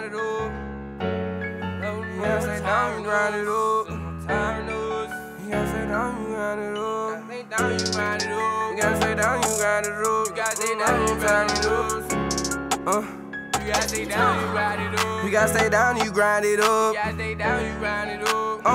grind it up. You gotta stay down, you grind it up. You gotta stay down, you grind it up. You gotta stay down, you grind it up. You gotta stay down, you grind it up. You gotta stay down, you grind it up. You gotta stay down, you grind it up. You gotta stay down, you grind it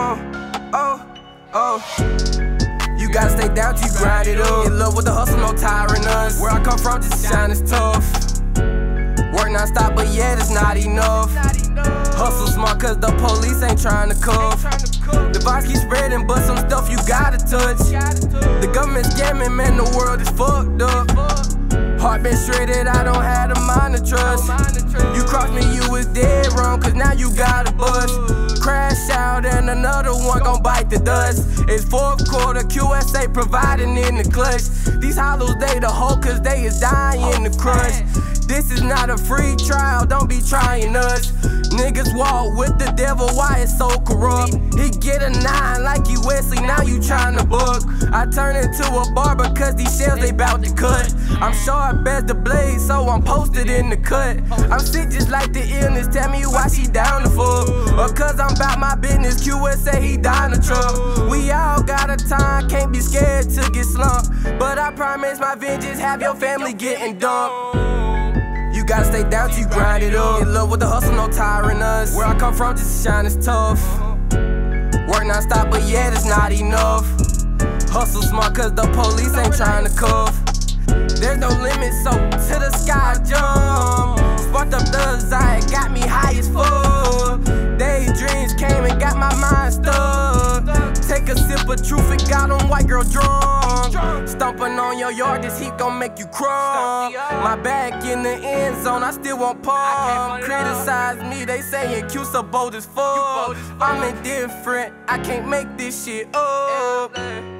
up. You gotta stay down till you grind it up. In love with the hustle, no tiring us. Where I come from, just shine is tough. Work non-stop, but yeah, that's not enough. Hustle smart, cause the police ain't trying to cuff. The vibes keep spreading, but some stuff you gotta touch. The government scamming, man, the world is fucked up. Heart been shredded, I don't have the mind to trust. You crossed me, you was dead wrong, cause now you got a bust. Crash out and another one gon' bite the dust. It's fourth quarter, QSA providing in the clutch. These hollows, they the hoe, cause they is dying in the crush. This is not a free trial, don't be trying us. Niggas walk with the devil, why it's so corrupt? He get a 9 like you Wesley, now you tryna book. I turn into a barber cause these shells they bout to cut. I'm sharp as the blade, so I'm posted in the cut. I'm sick just like the illness, tell me why she down the fuck. Or cause I'm about my business, QSA he down the truck. We all got a time, can't be scared to get slumped. But I promise my vengeance, have your family getting dumped. You gotta stay down till you grind it up. In love with the hustle, no tiring us. Where I come from, just to shine is tough. Work non-stop, but yeah, that's not enough. Hustle smart, cause the police ain't trying to cuff. There's no limit, so to the sky jump. Sparked up the desire, got me high as fuck. Daydreams came and got my mind stuck. Take a sip of truth, it got on white girl drunk. Stomping on your yard, this heat gon' make you crawl. My back in the end zone, I still won't pump. Criticize me, they saying Q so bold as fuck. I'm indifferent, I can't make this shit up.